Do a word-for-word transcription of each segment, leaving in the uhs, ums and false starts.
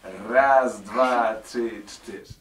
Raz, dva, tři, čtyř.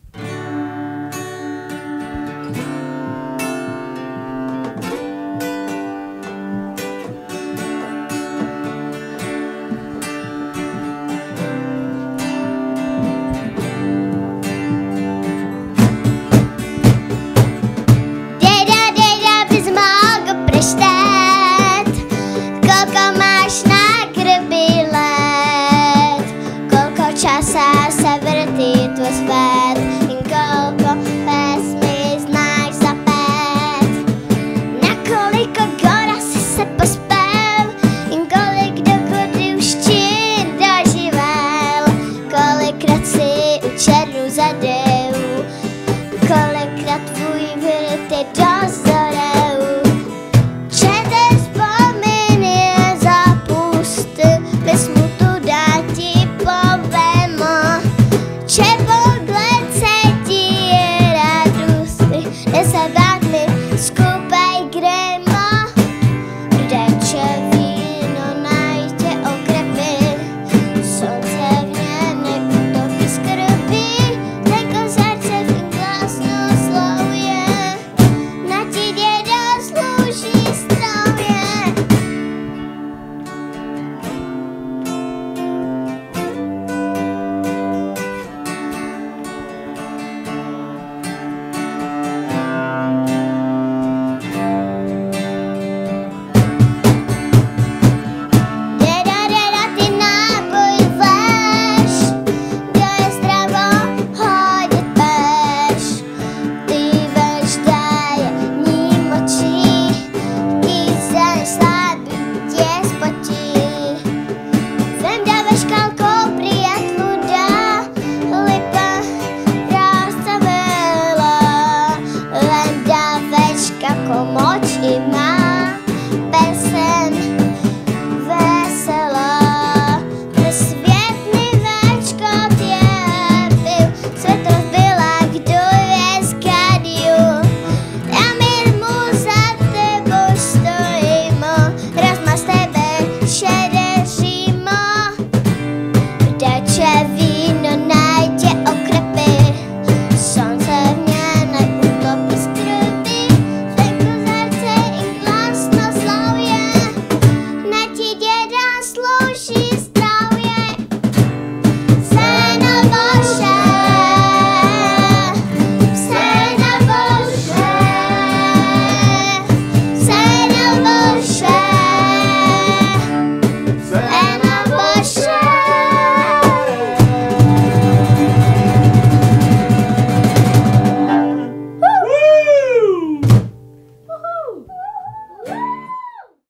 Se vrtí tvůj svět, jen kolko pesmy znáš za pět. Na koliko gora si se pospěl, jen kolik dokud už ti doživel. Kolikrát si u černu zadeu, kolikrát tvůj vrty dozoreu. Čete vzpomíny zapusty, bez smutu dá ti povemo. Če pogled se ti radosti, ne se vrátmi, skupaj gremo. Rdeče víno najte okrepy, slunce v něm neutopí skrbí. Neko srdce v glasno slově, na ti děda služí stravě. Moč i má pesen veselá. Svět mi večko tě byl, svět rozbila, kdo je z Kadiu. Já mi mu za tebou stojím, raz má z tebe šede Římo. Rdeče